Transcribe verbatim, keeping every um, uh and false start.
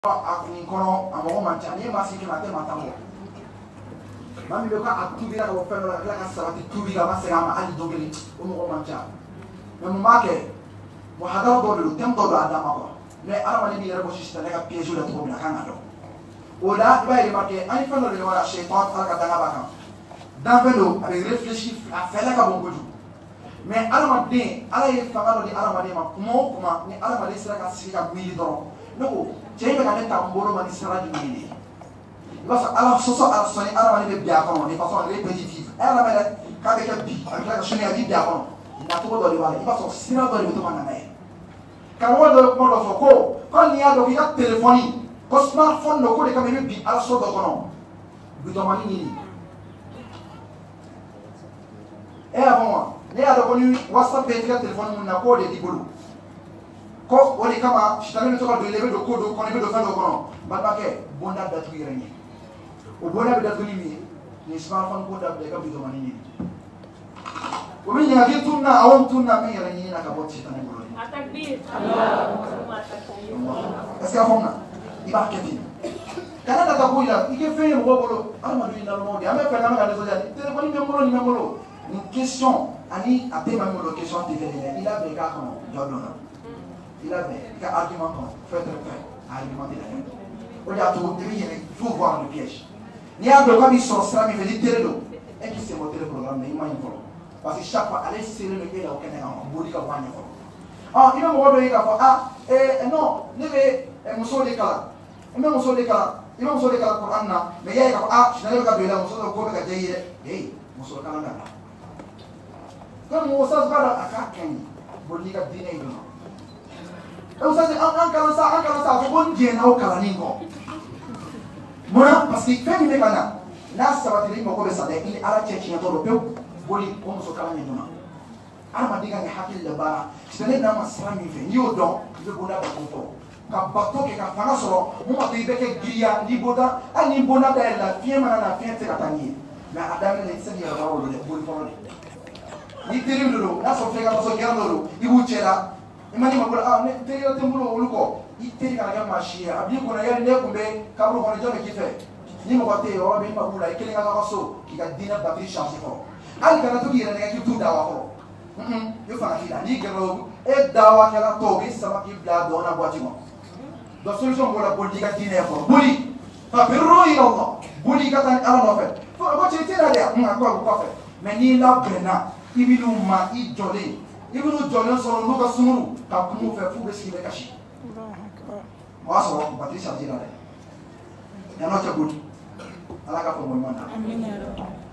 a kun kono a mo man tani ma si kima te mata mo mami be ka atubi la ko feno la ka sabati tubi ga ma se ama ali dogeli o mo man ta me mo make mo hadaw do lu tem do da ma ko ne ara wani bi rebo sista ne ka piège la to na kan ado o da ba ile make ani feno le wala shaytan ala ka danga ba kan dan feno avec réfléchir a fait la ka bon goju mais ala ma de ala ye fanga do di ala ma de ma mo kuma ni ala ma de sira ka sika mili do no cey be ka tambolo mani sara jumini parce que ala soso ala soni ala wani be bia kono de façon répétitive ala mele ka be ka bi avec la chine abi bia kono na to do wala il va so sira do be to manana e ka wo do ko do foko ko ni ado ki ka téléphone ko smartphone no ko de ka be bi ala so do kono bi to mani ni e avant ne ado ko ni whatsapp be ka téléphone mun na ko de di bolu ko woni kama shitani to ko do lebe do ko do ko ne be do fa do kono ba ke bonda da tu yere ni o bonda be da tu ni mi ni smartphone bonda be ka bi do mani ni o mi nya ki tunna awon tunna mi yere ni na ka bot shitani bolo ni atakbir Allah est-ce que afonna iba ketin kana da ko ila ike fe mo bolo ama do ina mo di ame fe na ma ka so ja téléphone mi mo ni mo lo une question ani ape ma mo lo question te vele il a be ka kono jodona il avait un argument comme fait très prêt à alimenter la haine. On a tout il faut voir le piège. Il y a de quoi il sort ça, mais il fait l'eau. Et qui s'est monté le programme, mais il m'a informé. Parce que chaque fois, aller serrer le pied, il n'y a aucun élément. Il y a aucun élément. Ah, il m'a dit qu'il ah, et non, il y avait un morceau de cala. Il m'a dit morceau de cala. Il m'a dit morceau de cala pour Anna. Mais il y a ah, je n'avais pas de la morceau de quoi que j'ai dit. Hey, morceau de cala. Quand on s'en va à Kaken, il dit qu'il y a dîner. Donc ça c'est un calan ça, un calan ça, on dit na o kalaningo. Mona parce que fait ni kana. Na sabatiri mo ko be sade ili ala chechi na tolo pe boli ko mo so kalani dona. Ama diga ni hakil le bara. Sele na ma sami fe ni o don, be bona ba ko to. Ka bato ke ka fana soro, mo ma be ke giya ni boda, ani bona da la fie mana na fie te katani. Mais adam le se ni ra o le boli fo ni. Ni tirim do, na so fe ka so gerando do, ibu chela. Imani makula ah ne teriyo tembulo uluko iteri kana ya mashia abi kuna yari ne kumbe kabru kono jome kife ni mo bate yo abi makula ikeli ngaka kaso kika dina batterie charge ko ali kana to yere ne kitu dawa ko mhm yo fana kila ni gero e dawa kala to bi sama ki bla do na boati mo do solution bola boldi ka dine ko boli fa birru ila allah boli ka tan ala no fe fo bo ti tira dia ma ko ko fe mais ni la bena ibinu ma i jole ibnu jolon solo no ka sumuru ka kumu fe fu be sibe kashi wa so ko patricia dira le ya no ta gudi ala ka fo mo mana amin ya rabbi